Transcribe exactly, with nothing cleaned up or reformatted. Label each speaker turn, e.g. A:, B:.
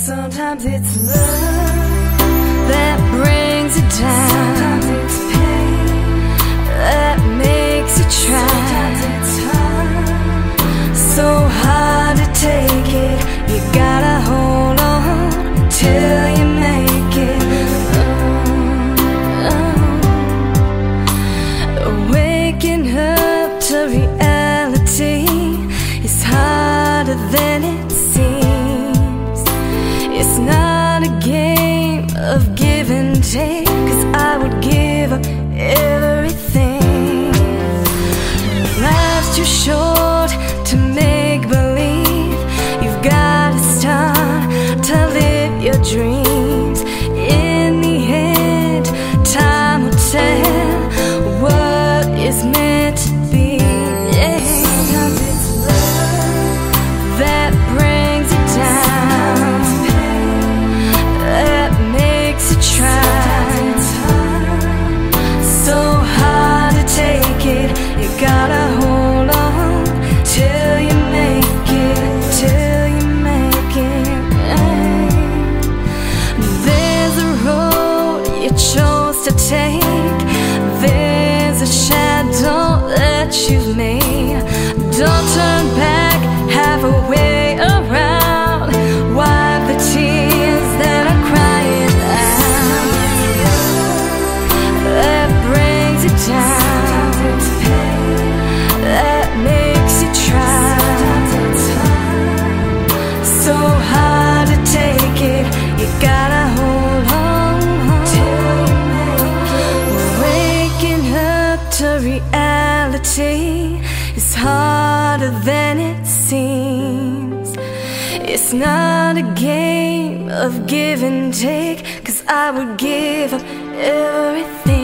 A: Sometimes it's love that brings you down. Sometimes it's pain that makes you try. Sometimes it's hard, so hard to take it. You gotta hold on till you make it. Oh, oh. Waking up to reality is harder than it seems. It's not a game of give and take, 'cause I would give up everything. Life's too short to make believe. You've gotta start to live your dreams. In the end, time will tell what is meant to be. Yeah. Sometimes it's love that brings you down, that makes you try. So hard to take it. You gotta hold on till you make it, till you make it. There's a road you chose to take. There's a shadow that you've made. Don't turn back, halfway around. Wipe the tears that are crying out. That brings you down, that makes you try. So hard to take it. You gotta hold on till you make it. Waking up to reality is harder than it seems. It's not a game of give and take, 'cause I would give up everything.